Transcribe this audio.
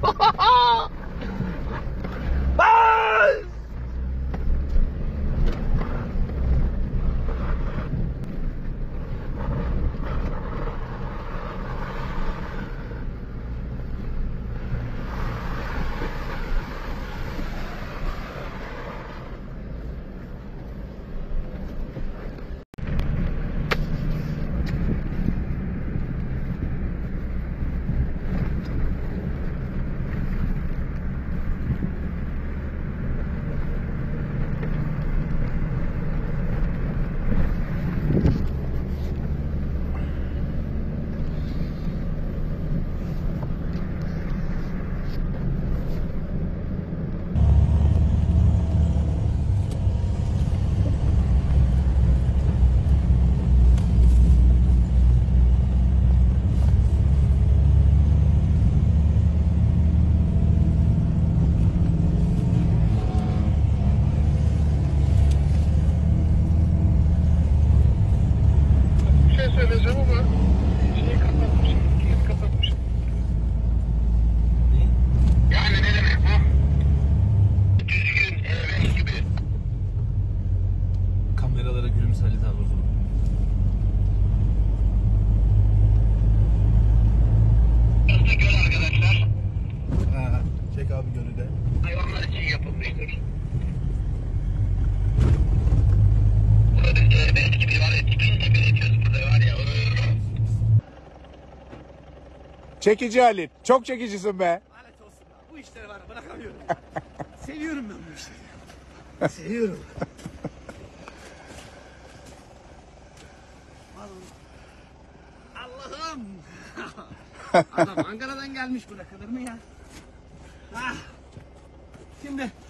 Söyleyeceğim ama şeyi kapatmışım, kilidi kapatmışım. Ne? Yani ne demek bu? Düzgün, evet gibi. Kameralara gülümse Halit abi o zaman. Burası göl arkadaşlar. Ha, çek abi gölü de. Hayvanlar için yapılmıştır. Burada eski bir var ya, tipin tipini içiyoruz burada var ya. Çekici Halit. Çok çekicisin be. Lanet olsun. Bu işleri var bırakamıyorum. Seviyorum ben bu işleri. Seviyorum. Allah'ım. Adam Ankara'dan gelmiş bırakılır mı ya? Ah. Şimdi